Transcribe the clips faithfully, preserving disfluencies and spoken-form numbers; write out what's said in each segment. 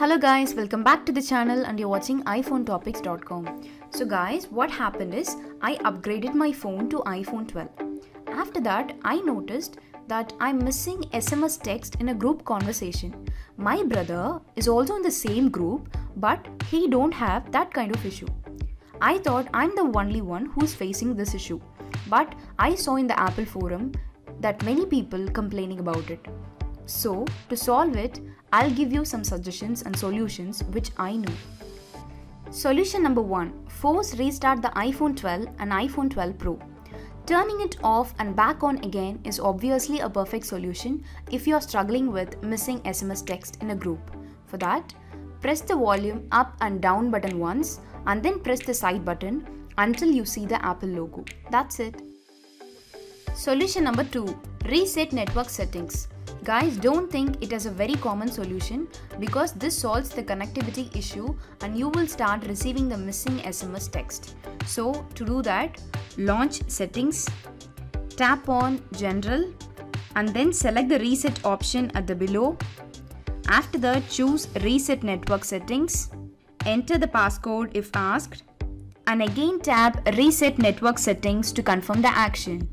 Hello guys, welcome back to the channel and you're watching iPhone Topics dot com. So guys, what happened is I upgraded my phone to iPhone twelve. After that, I noticed that I'm missing S M S text in a group conversation. My brother is also in the same group, but he don't have that kind of issue. I thought I'm the only one who's facing this issue, but I saw in the Apple forum that many people complaining about it. So, to solve it, I'll give you some suggestions and solutions which I know. Solution number one. Force restart the iPhone twelve and iPhone twelve Pro. Turning it off and back on again is obviously a perfect solution if you're struggling with missing S M S text in a group. For that, press the volume up and down button once and then press the side button until you see the Apple logo. That's it. Solution number two. Reset network settings. Guys, don't think it is a very common solution because this solves the connectivity issue and you will start receiving the missing S M S text. So, to do that, launch settings, tap on general and then select the reset option at the below. After that, choose reset network settings, enter the passcode if asked and again tap reset network settings to confirm the action.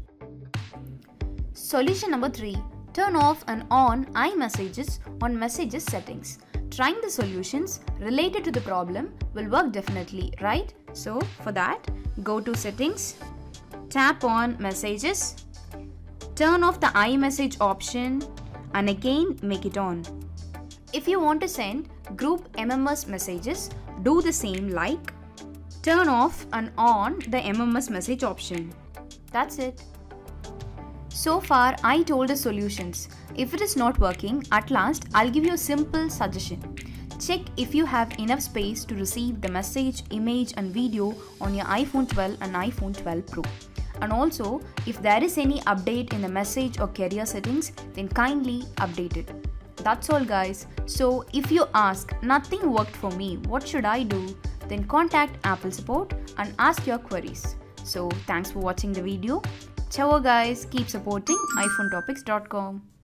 Solution number three. Turn off and on iMessages on Messages settings. Trying the solutions related to the problem will work definitely, right? So for that, go to Settings, tap on Messages, turn off the iMessage option and again make it on. If you want to send group M M S messages, do the same like turn off and on the M M S message option. That's it. So far, I told the solutions. If it is not working, at last, I'll give you a simple suggestion. Check if you have enough space to receive the message, image and video on your iPhone twelve and iPhone twelve Pro. And also, if there is any update in the message or carrier settings, then kindly update it. That's all guys. So, if you ask, nothing worked for me, what should I do? Then contact Apple support and ask your queries. So, thanks for watching the video. Ciao guys, keep supporting iPhone Topics dot com.